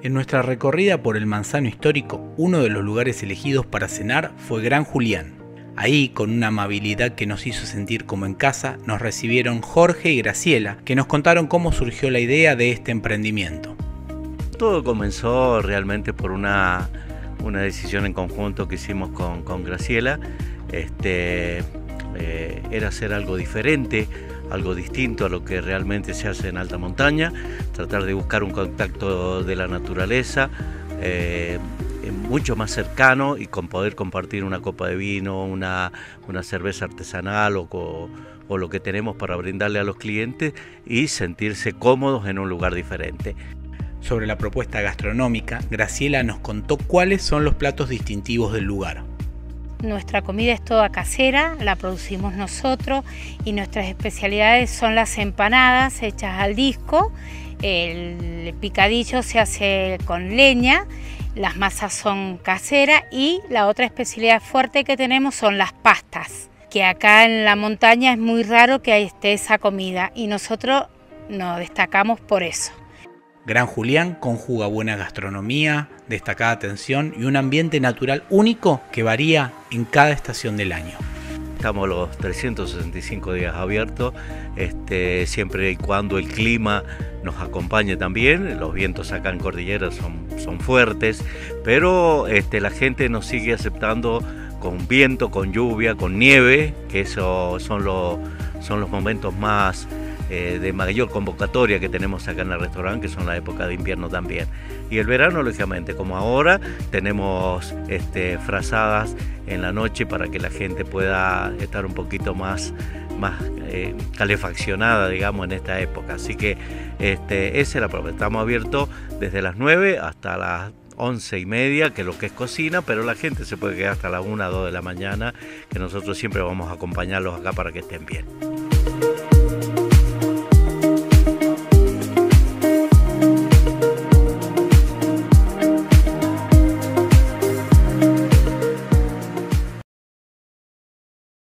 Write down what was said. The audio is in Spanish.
En nuestra recorrida por el Manzano histórico, uno de los lugares elegidos para cenar fue Gran Julián. Ahí, con una amabilidad que nos hizo sentir como en casa, nos recibieron Jorge y Graciela, que nos contaron cómo surgió la idea de este emprendimiento. Todo comenzó realmente por una decisión en conjunto que hicimos con Graciela. Era hacer algo diferente, algo distinto a lo que realmente se hace en alta montaña, tratar de buscar un contacto de la naturaleza mucho más cercano y con poder compartir una copa de vino, una cerveza artesanal o lo que tenemos para brindarle a los clientes y sentirse cómodos en un lugar diferente. Sobre la propuesta gastronómica, Graciela nos contó cuáles son los platos distintivos del lugar. Nuestra comida es toda casera, la producimos nosotros y nuestras especialidades son las empanadas hechas al disco, el picadillo se hace con leña, las masas son caseras y la otra especialidad fuerte que tenemos son las pastas, que acá en la montaña es muy raro que esté esa comida y nosotros nos destacamos por eso. Gran Julián conjuga buena gastronomía, destacada atención y un ambiente natural único que varía en cada estación del año. Estamos los 365 días abiertos, siempre y cuando el clima nos acompañe también. Los vientos acá en Cordillera son fuertes, pero la gente nos sigue aceptando con viento, con lluvia, con nieve, que esos son los momentos más de mayor convocatoria que tenemos acá en el restaurante, que son la época de invierno también. Y el verano, lógicamente, como ahora, tenemos frazadas en la noche para que la gente pueda estar un poquito más calefaccionada, digamos, en esta época. Así que esa es la propuesta. Estamos abiertos desde las 9 hasta las 11:30, que es lo que es cocina, pero la gente se puede quedar hasta las 1 o 2 de la mañana, que nosotros siempre vamos a acompañarlos acá para que estén bien.